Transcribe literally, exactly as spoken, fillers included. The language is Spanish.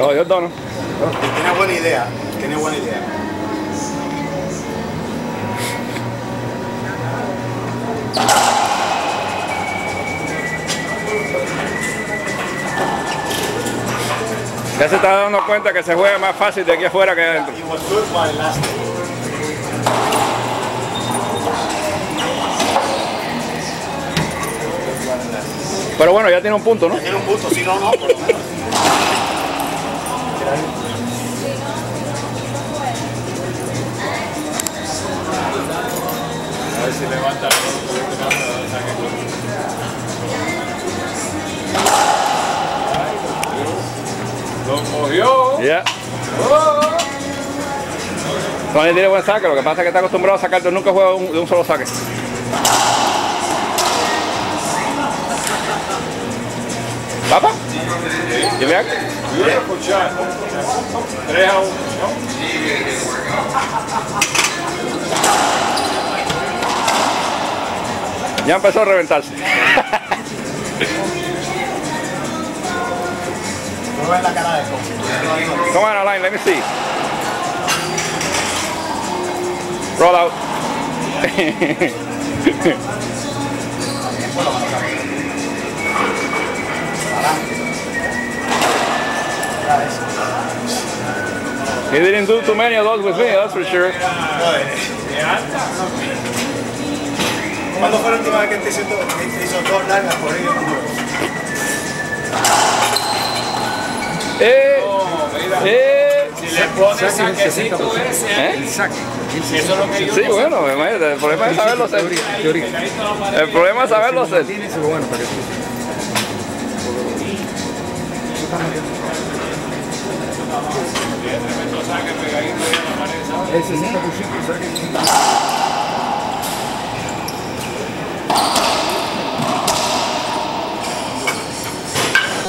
jodió el dono. Tiene buena idea, tiene buena idea. Ya se está dando cuenta que se juega más fácil de aquí afuera que adentro. Pero bueno, ya tiene un punto, ¿no? Ya tiene un punto, si no, no, por lo menos. A ver si levanta lo cogió. Ya. Yeah. Tony tiene buen saque, lo que pasa es que está acostumbrado a sacar, pero nunca juega un, de un solo saque. ¿Papa? ¿Y vean? Beautiful shot. tres a uno, ¿no? Ya empezó a reventarse. No ves la cara de Kobe. Come on, Alain, let me see. Roll out. He didn't do too many of those with me, that's for sure. ¿Cuándo fue la última vez que te hizo, te hizo dos largas por ello? Eh, No, mira. eh. Si le pones saquecito ese, ¿Eh? El saque. eso es lo que yo Sí, no sé. bueno, imagínate, el problema es saberlo hacer. El problema es saberlo hacer. Tiene eso bueno para que tú. Tremendo saque pegadito ahí a la pared, ¿sabes? El sesenta por ciento saque.